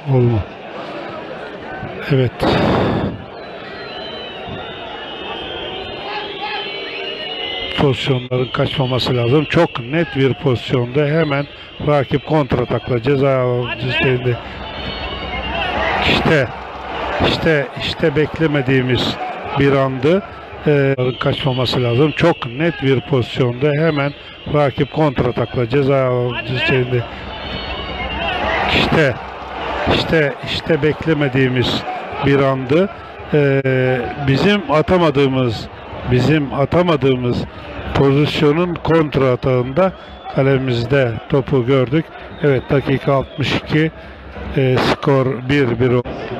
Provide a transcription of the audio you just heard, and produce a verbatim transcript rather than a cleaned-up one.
Olma. Evet. Pozisyonların kaçmaması lazım. Çok net bir pozisyonda hemen rakip kontratakla ceza üzerinde. İşte işte işte beklemediğimiz bir andı. Ee, kaçmaması lazım. Çok net bir pozisyonda hemen rakip kontratakla ceza üzerinde. İşte işte işte beklemediğimiz bir andı. Ee, bizim atamadığımız bizim atamadığımız pozisyonun kontra atağında kalemizde topu gördük. Evet, dakika altmış iki, e, skor bir bir.